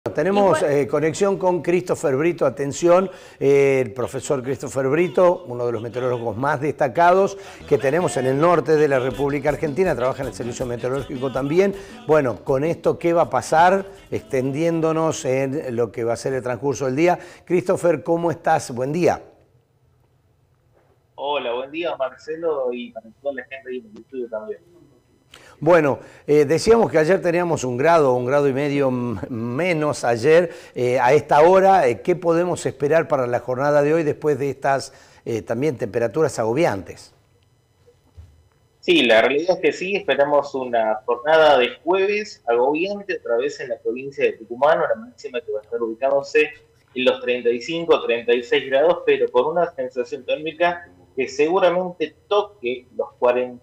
Tenemos conexión con Christopher Brito, atención, el profesor Christopher Brito, uno de los meteorólogos más destacados que tenemos en el norte de la República Argentina, trabaja en el servicio meteorológico también. Bueno, con esto, ¿qué va a pasar? Extendiéndonos en lo que va a ser el transcurso del día. Christopher, ¿cómo estás? Buen día. Hola, buen día Marcelo y para toda la gente ahí en el estudio también. Bueno, decíamos que ayer teníamos un grado y medio menos ayer. A esta hora, ¿qué podemos esperar para la jornada de hoy después de estas también temperaturas agobiantes? Sí, la realidad es que sí, esperamos una jornada de jueves agobiante otra vez en la provincia de Tucumán, una máxima que va a estar ubicándose en los 35, 36 grados, pero con una sensación térmica que seguramente toque los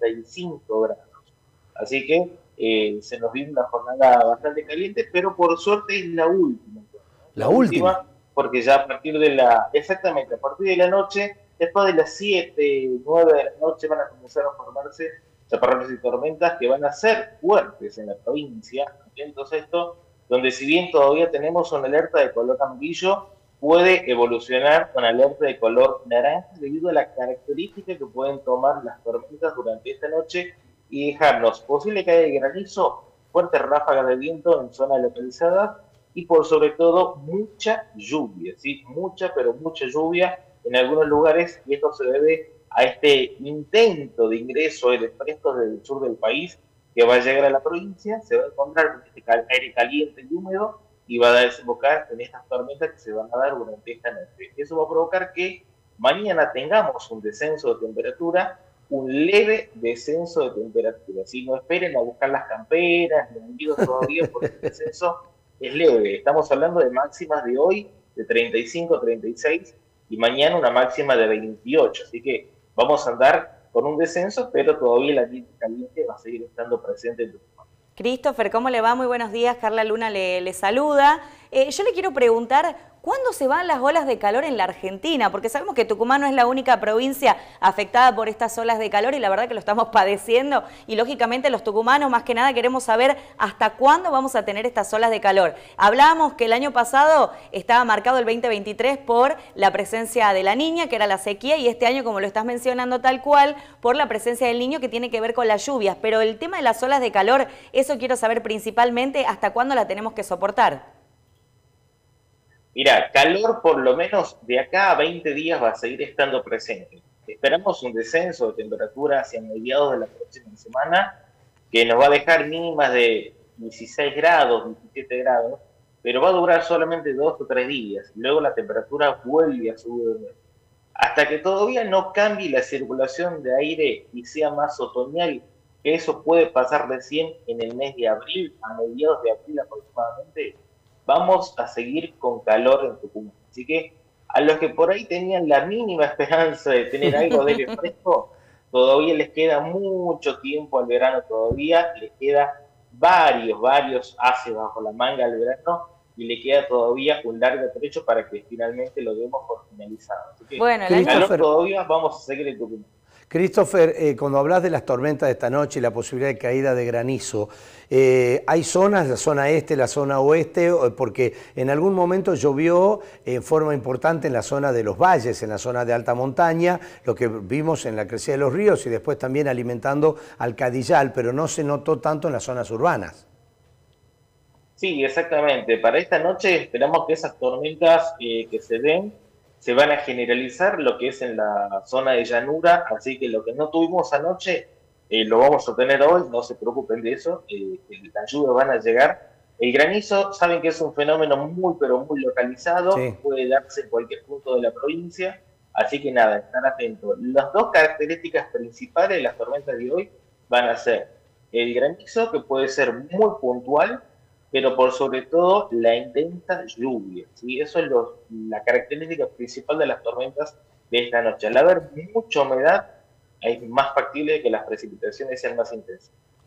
45 grados. Así que se nos viene una jornada bastante caliente, pero por suerte es la última. La última. Porque ya a partir de exactamente, a partir de la noche, después de las 7, 9 de la noche van a comenzar a formarse chaparrones y tormentas que van a ser fuertes en la provincia. Entonces esto, donde si bien todavía tenemos una alerta de color amarillo, puede evolucionar con alerta de color naranja debido a la característica que pueden tomar las tormentas durante esta noche y dejarnos posible caída de granizo, fuertes ráfagas de viento en zonas localizadas y por sobre todo mucha lluvia, ¿sí? Mucha, pero mucha lluvia en algunos lugares y esto se debe a este intento de ingreso de frescos desde el sur del país que va a llegar a la provincia, se va a encontrar con este aire caliente y húmedo y va a desembocar en estas tormentas que se van a dar durante esta noche. Eso va a provocar que mañana tengamos un descenso de temperatura, un leve descenso de temperatura. ¿Sí? No esperen a buscar las camperas, ni amigos todavía, porque el descenso es leve. Estamos hablando de máximas de hoy de 35, 36 y mañana una máxima de 28. Así que vamos a andar con un descenso, pero todavía el ambiente caliente va a seguir estando presente en Tucumán. Christopher, ¿cómo le va? Muy buenos días. Carla Luna le saluda. Yo le quiero preguntar, ¿cuándo se van las olas de calor en la Argentina? Porque sabemos que Tucumán no es la única provincia afectada por estas olas de calor y la verdad que lo estamos padeciendo y lógicamente los tucumanos más que nada queremos saber hasta cuándo vamos a tener estas olas de calor. Hablábamos que el año pasado estaba marcado el 2023 por la presencia de la Niña, que era la sequía, y este año, como lo estás mencionando tal cual, por la presencia del Niño, que tiene que ver con las lluvias. Pero el tema de las olas de calor, eso quiero saber principalmente, ¿hasta cuándo la tenemos que soportar? Mira, calor por lo menos de acá a 20 días va a seguir estando presente. Esperamos un descenso de temperatura hacia mediados de la próxima semana que nos va a dejar mínimas de 16 grados, 17 grados, pero va a durar solamente 2 o 3 días. Luego la temperatura vuelve a subir de nuevo. Hasta que todavía no cambie la circulación de aire y sea más otoñal, que eso puede pasar recién en el mes de abril, a mediados de abril aproximadamente, vamos a seguir con calor en Tucumán. Así que a los que por ahí tenían la mínima esperanza de tener algo de aire fresco, todavía les queda mucho tiempo al verano todavía, les queda varios haces bajo la manga al verano y le queda todavía un largo trecho para que finalmente lo demos por finalizado. Así que bueno, calor todavía vamos a seguir en Tucumán. Christopher, cuando hablas de las tormentas de esta noche y la posibilidad de caída de granizo, ¿hay zonas, la zona este, la zona oeste? Porque en algún momento llovió en forma importante en la zona de los valles, en la zona de alta montaña, lo que vimos en la crecida de los ríos y después también alimentando al Cadillal, pero no se notó tanto en las zonas urbanas. Sí, exactamente. Para esta noche esperamos que esas tormentas que se den se van a generalizar lo que es en la zona de llanura, así que lo que no tuvimos anoche lo vamos a tener hoy, no se preocupen de eso, las lluvias van a llegar. El granizo, saben que es un fenómeno muy, pero muy localizado, sí. Puede darse en cualquier punto de la provincia, así que nada, están atentos. Las dos características principales de las tormentas de hoy van a ser el granizo, que puede ser muy puntual, pero por sobre todo la intensa lluvia, ¿sí? Eso es la característica principal de las tormentas de esta noche. Al haber mucha humedad, es más factible que las precipitaciones sean más intensas.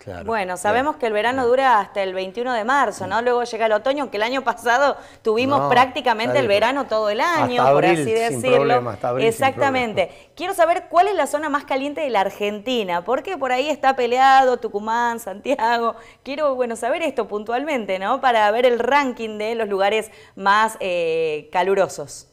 Claro. Bueno, sabemos que el verano dura hasta el 21 de marzo, ¿no? Luego llega el otoño, que el año pasado tuvimos prácticamente el verano todo el año, hasta por abril, así decirlo. sin problema, hasta abril Exactamente. sin problema. Quiero saber cuál es la zona más caliente de la Argentina, porque por ahí está peleado Tucumán, Santiago. Quiero, bueno, saber esto puntualmente, ¿no? Para ver el ranking de los lugares más calurosos.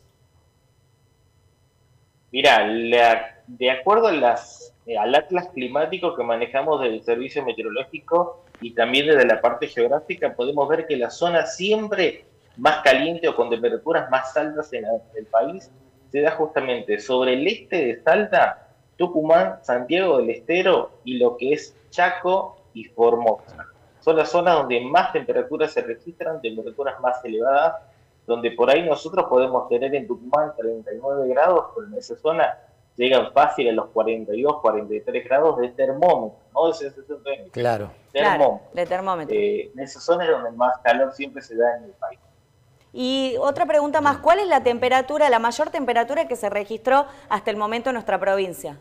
Mira, de acuerdo a al atlas climático que manejamos del Servicio Meteorológico y también desde la parte geográfica, podemos ver que la zona siempre más caliente o con temperaturas más altas en el país se da justamente sobre el este de Salta, Tucumán, Santiago del Estero y lo que es Chaco y Formosa. Son las zonas donde más temperaturas se registran, temperaturas más elevadas, donde por ahí nosotros podemos tener en Tucumán 39 grados, pero en esa zona llegan fácil a los 42, 43 grados de termómetro, no de sensación térmica. Claro. Claro, de termómetro. En esa zona es donde más calor siempre se da en el país. Y otra pregunta más, ¿cuál es la temperatura, la mayor temperatura que se registró hasta el momento en nuestra provincia?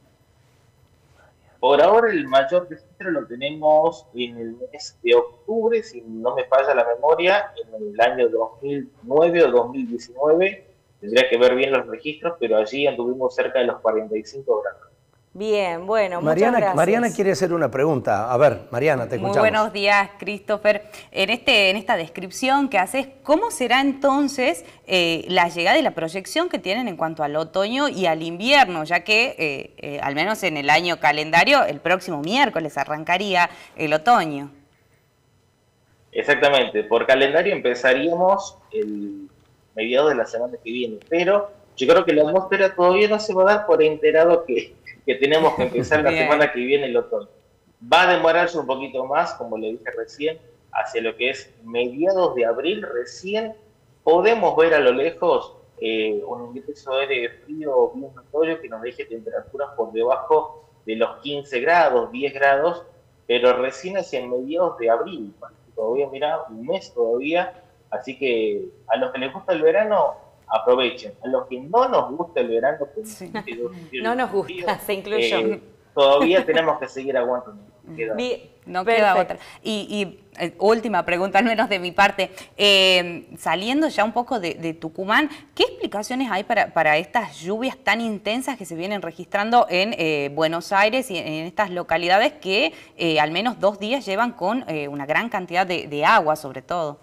Por ahora el mayor registro lo tenemos en el mes de octubre, si no me falla la memoria, en el año 2009 o 2019. Tendría que ver bien los registros, pero allí anduvimos cerca de los 45 grados. Bien, bueno, Mariana, muchas gracias. Mariana quiere hacer una pregunta. A ver, Mariana, te escuchamos. Muy buenos días, Christopher. En esta descripción que haces, ¿cómo será entonces la llegada y la proyección que tienen en cuanto al otoño y al invierno? Ya que, al menos en el año calendario, el próximo miércoles arrancaría el otoño. Exactamente, por calendario empezaríamos el mediados de la semana que viene, pero yo creo que la atmósfera todavía no se va a dar por enterado que tenemos que empezar la semana que viene el otoño. Va a demorarse un poquito más, como le dije recién, hacia lo que es mediados de abril. Recién podemos ver a lo lejos un ingreso aéreo frío bien notorio que nos deje temperaturas por debajo de los 15 grados, 10 grados, pero recién hacia mediados de abril. Todavía, mira, un mes todavía. Así que a los que les gusta el verano, aprovechen. A los que no nos gusta el verano, sí. No nos gusta, se incluyó. Todavía tenemos que seguir aguantando. No queda otra. Y última pregunta, al menos de mi parte. Saliendo ya un poco de Tucumán, ¿qué explicaciones hay para estas lluvias tan intensas que se vienen registrando en Buenos Aires y en estas localidades que al menos 2 días llevan con una gran cantidad de agua, sobre todo?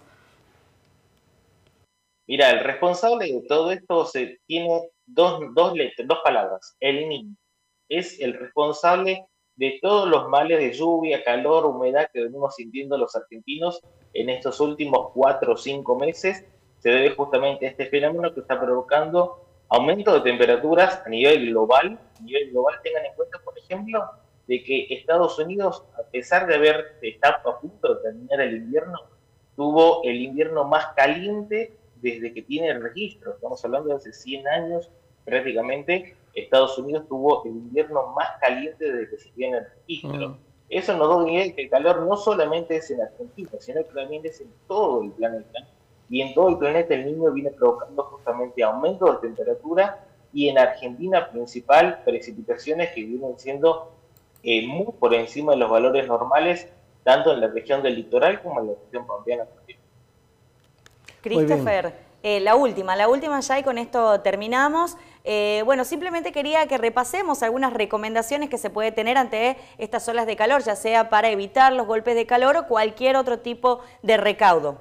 Mira, el responsable de todo esto tiene dos palabras, el Niño. Es el responsable de todos los males de lluvia, calor, humedad que venimos sintiendo los argentinos en estos últimos 4 o 5 meses. Se debe justamente a este fenómeno que está provocando aumento de temperaturas a nivel global. Tengan en cuenta, por ejemplo, de que Estados Unidos, a pesar de estar a punto de terminar el invierno, tuvo el invierno más caliente desde que tiene el registro. Estamos hablando de hace 100 años prácticamente. Estados Unidos tuvo el invierno más caliente desde que se tiene el registro. Eso nos da una idea de que el calor no solamente es en Argentina, sino que también es en todo el planeta. Y en todo el planeta el Niño viene provocando justamente aumento de temperatura y en Argentina principal precipitaciones que vienen siendo muy por encima de los valores normales, tanto en la región del litoral como en la región pampeana. Christopher, la última ya y con esto terminamos. Bueno, simplemente quería que repasemos algunas recomendaciones que se puede tener ante estas olas de calor, ya sea para evitar los golpes de calor o cualquier otro tipo de recaudo.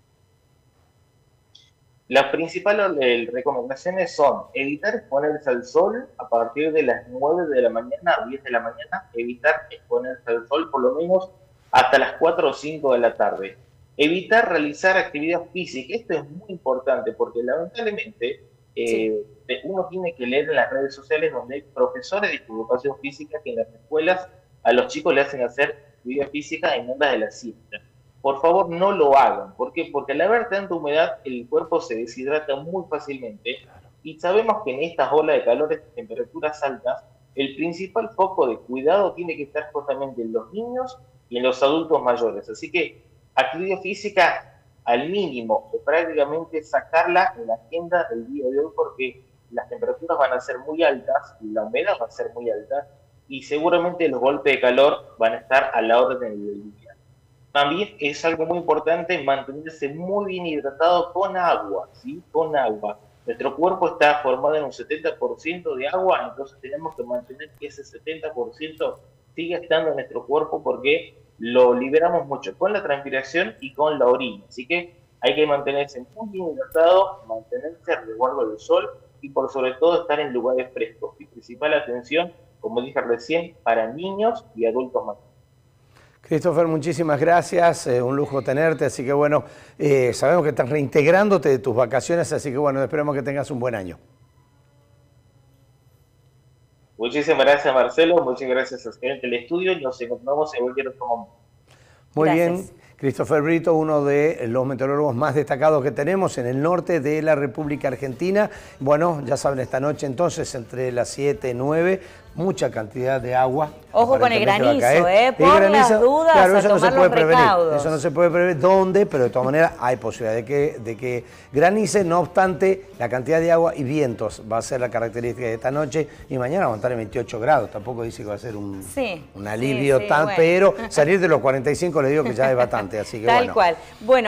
Las principales recomendaciones son evitar exponerse al sol a partir de las 9 de la mañana a 10 de la mañana, evitar exponerse al sol por lo menos hasta las 4 o 5 de la tarde. Evitar realizar actividad física. Esto es muy importante porque lamentablemente uno tiene que leer en las redes sociales donde hay profesores de educación física que en las escuelas a los chicos le hacen hacer actividad física en horas de la siesta. Por favor, no lo hagan. ¿Por qué? Porque al haber tanta humedad, el cuerpo se deshidrata muy fácilmente y sabemos que en estas olas de calor, estas temperaturas altas, el principal foco de cuidado tiene que estar justamente en los niños y en los adultos mayores. Así que actividad física al mínimo, o prácticamente sacarla en la agenda del día de hoy porque las temperaturas van a ser muy altas, la humedad va a ser muy alta y seguramente los golpes de calor van a estar a la orden del día. También es algo muy importante mantenerse muy bien hidratado con agua, ¿sí? Con agua. Nuestro cuerpo está formado en un 70% de agua, entonces tenemos que mantener que ese 70% siga estando en nuestro cuerpo porque lo liberamos mucho con la transpiración y con la orina. Así que hay que mantenerse muy bien hidratado, mantenerse a resguardo del sol y por sobre todo estar en lugares frescos. Y principal atención, como dije recién, para niños y adultos mayores. Christopher, muchísimas gracias, un lujo tenerte, así que bueno, sabemos que estás reintegrándote de tus vacaciones, así que bueno, esperemos que tengas un buen año. Muchísimas gracias, Marcelo, muchas gracias a Excelente el Estudio y nos encontramos en cualquier otro momento. Muy Gracias. bien, Christopher Brito, uno de los meteorólogos más destacados que tenemos en el norte de la República Argentina. Bueno, ya saben, esta noche entonces, entre las 7 y 9, mucha cantidad de agua. Ojo con el granizo, El por granizo, las dudas, claro, a eso no se tomar puede los prevenir. recaudos. Eso no se puede prever dónde, pero de todas maneras hay posibilidad de que granice. No obstante, la cantidad de agua y vientos va a ser la característica de esta noche y mañana va a estar en 28 grados. Tampoco dice que va a ser un alivio sí, tan, bueno. pero salir de los 45 le digo que ya es bastante. Así que Tal bueno. cual. Bueno.